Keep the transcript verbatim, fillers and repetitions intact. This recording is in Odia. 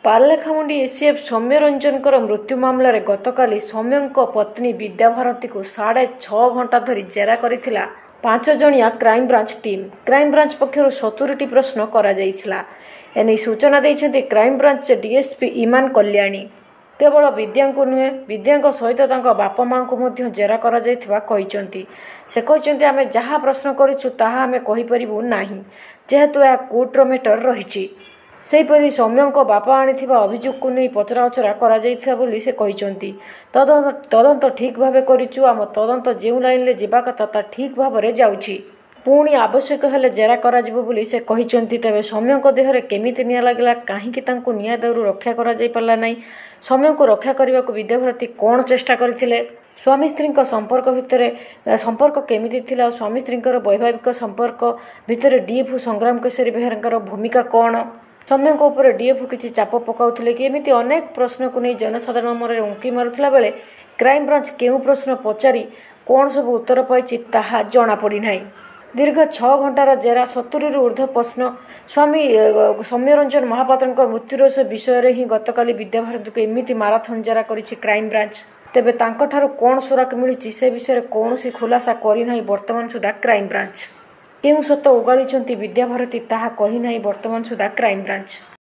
ପାରଲେଖାମୁଣ୍ଡି ଏସିଏଫ୍ ସୌମ୍ୟ ରଞ୍ଜନଙ୍କର ମୃତ୍ୟୁ ମାମଲାରେ ଗତକାଲି ସୌମ୍ୟଙ୍କ ପତ୍ନୀ ବିଦ୍ୟାଭାରତୀଙ୍କୁ ସାଢ଼େ ଛଅ ଘଣ୍ଟା ଧରି ଜେରା କରିଥିଲା ପାଞ୍ଚ ଜଣିଆ କ୍ରାଇମବ୍ରାଞ୍ଚ ଟିମ୍। କ୍ରାଇମବ୍ରାଞ୍ଚ ପକ୍ଷରୁ ସତୁରୀଟି ପ୍ରଶ୍ନ କରାଯାଇଥିଲା। ଏନେଇ ସୂଚନା ଦେଇଛନ୍ତି କ୍ରାଇମବ୍ରାଞ୍ଚ ଡିଏସ୍ପି ଇମାନ କଲ୍ୟାଣୀ। କେବଳ ବିଦ୍ୟାଙ୍କୁ ନୁହେଁ, ବିଦ୍ୟାଙ୍କ ସହିତ ତାଙ୍କ ବାପା ମାଆଙ୍କୁ ମଧ୍ୟ ଜେରା କରାଯାଇଥିବା କହିଛନ୍ତି। ସେ କହିଛନ୍ତି, ଆମେ ଯାହା ପ୍ରଶ୍ନ କରିଛୁ ତାହା ଆମେ କହିପାରିବୁ ନାହିଁ, ଯେହେତୁ ଏହା କୋର୍ଟର ମେଟର ରହିଛି। ସେହିପରି ସୌମ୍ୟଙ୍କ ବାପା ଆଣିଥିବା ଅଭିଯୋଗକୁ ନେଇ ପଚରାଉଚରା କରାଯାଇଥିବା ବୋଲି ସେ କହିଛନ୍ତି। ତଦନ୍ତ ତଦନ୍ତ ଠିକ୍ ଭାବେ କରିଛୁ। ଆମ ତଦନ୍ତ ଯେଉଁ ଲାଇନରେ ଯିବା କଥା ତା ଠିକ୍ ଭାବରେ ଯାଉଛି। ପୁଣି ଆବଶ୍ୟକ ହେଲେ ଜେରା କରାଯିବ ବୋଲି ସେ କହିଛନ୍ତି। ତେବେ ସୌମ୍ୟଙ୍କ ଦେହରେ କେମିତି ନିଆଁ ଲାଗିଲା, କାହିଁକି ତାଙ୍କୁ ନିଆଁ ଦାଉରୁ ରକ୍ଷା କରାଯାଇ ପାରିଲା ନାହିଁ, ସୌମ୍ୟଙ୍କୁ ରକ୍ଷା କରିବାକୁ ବିଦ୍ୟାଭାରତୀ କ'ଣ ଚେଷ୍ଟା କରିଥିଲେ, ସ୍ୱାମୀ ସ୍ତ୍ରୀଙ୍କ ସମ୍ପର୍କ ଭିତରେ ସମ୍ପର୍କ କେମିତି ଥିଲା ଓ ସ୍ୱାମୀ ସ୍ତ୍ରୀଙ୍କର ବୈବାହିକ ସମ୍ପର୍କ ଭିତରେ ଡିଏଫ୍ ସଂଗ୍ରାମ କେଶରୀ ବେହେରାଙ୍କର ଭୂମିକା କ'ଣ, ସୌମ୍ୟଙ୍କ ଉପରେ ଡିଏଫ୍ କିଛି ଚାପ ପକାଉଥିଲେ କି, ଏମିତି ଅନେକ ପ୍ରଶ୍ନକୁ ନେଇ ଜନସାଧାରଣ ମନରେ ଉଙ୍କି ମାରୁଥିଲା ବେଳେ କ୍ରାଇମବ୍ରାଞ୍ଚ କେଉଁ ପ୍ରଶ୍ନ ପଚାରି କ'ଣ ସବୁ ଉତ୍ତର ପାଇଛି ତାହା ଜଣାପଡ଼ିନାହିଁ। ଦୀର୍ଘ ଛଅ ଘଣ୍ଟାର ଜେରା, ସତୁରୀରୁ ଉର୍ଦ୍ଧ୍ୱ ପ୍ରଶ୍ନ, ସ୍ୱାମୀ ସୌମ୍ୟରଞ୍ଜନ ମହାପାତ୍ରଙ୍କ ମୃତ୍ୟୁ ରହସ୍ୟ ବିଷୟରେ ହିଁ ଗତକାଲି ବିଦ୍ୟାଭାରତୀଙ୍କୁ ଏମିତି ମାରାଥନ୍ ଜେରା କରିଛି କ୍ରାଇମବ୍ରାଞ୍ଚ। ତେବେ ତାଙ୍କଠାରୁ କ'ଣ ସୁରାକ ମିଳିଛି ସେ ବିଷୟରେ କୌଣସି ଖୁଲାସା କରିନାହିଁ ବର୍ତ୍ତମାନ ସୁଦ୍ଧା କ୍ରାଇମବ୍ରାଞ୍ଚ। କେଉଁ ସତ ଉଗାଳିଛନ୍ତି ବିଦ୍ୟାଭାରତୀ ତାହା କହିନାହିଁ ବର୍ତ୍ତମାନ ସୁଦ୍ଧା କ୍ରାଇମବ୍ରାଞ୍ଚ।